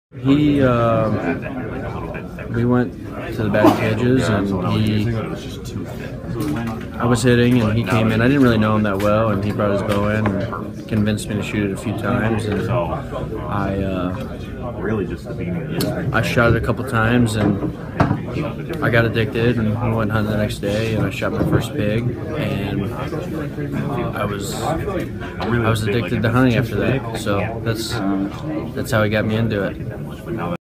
He, we went to the batting cages, and I was hitting, and he came in. I didn't really know him that well, and he brought his bow in and convinced me to shoot it a few times, and I shot it a couple times, and I got addicted, and we went hunting the next day, and I shot my first pig, and I was addicted to hunting after that. So that's how he got me into it.